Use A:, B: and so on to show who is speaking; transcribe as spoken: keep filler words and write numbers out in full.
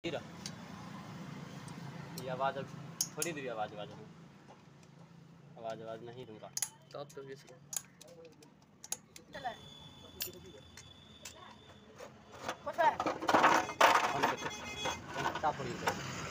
A: ये आवाज़ अब थोड़ी देर आवाज़ आवाज़ आवाज़ आवाज़ नहीं दूंगा तब तो ये चला